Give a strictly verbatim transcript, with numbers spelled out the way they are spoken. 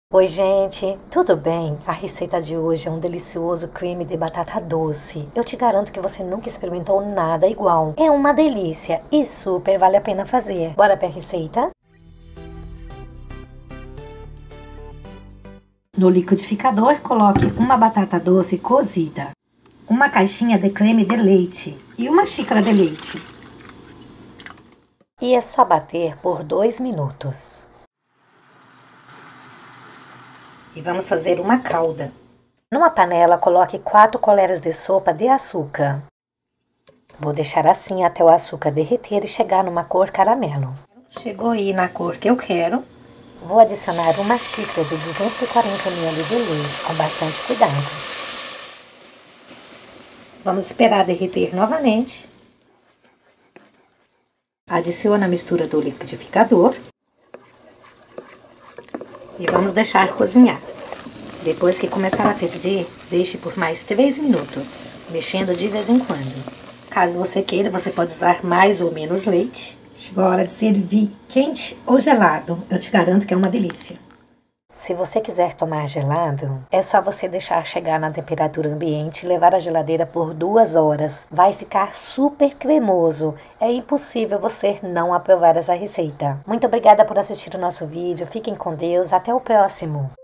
Oi gente, tudo bem? A receita de hoje é um delicioso creme de batata doce. Eu te garanto que você nunca experimentou nada igual. É uma delícia e super vale a pena fazer. Bora pra receita? No liquidificador, coloque uma batata doce cozida, uma caixinha de creme de leite e uma xícara de leite. E é só bater por dois minutos. E vamos fazer uma calda. Numa panela, coloque quatro colheres de sopa de açúcar. Vou deixar assim até o açúcar derreter e chegar numa cor caramelo. Chegou aí na cor que eu quero. Vou adicionar uma xícara de duzentos e quarenta mililitros de leite, com bastante cuidado. Vamos esperar derreter novamente. Adicione a mistura do liquidificador. E vamos deixar cozinhar. Depois que começar a ferver, deixe por mais três minutos, mexendo de vez em quando. Caso você queira, você pode usar mais ou menos leite. Chegou a hora de servir, quente ou gelado. Eu te garanto que é uma delícia. Se você quiser tomar gelado, é só você deixar chegar na temperatura ambiente e levar à geladeira por duas horas. Vai ficar super cremoso. É impossível você não aprovar essa receita. Muito obrigada por assistir o nosso vídeo. Fiquem com Deus. Até o próximo.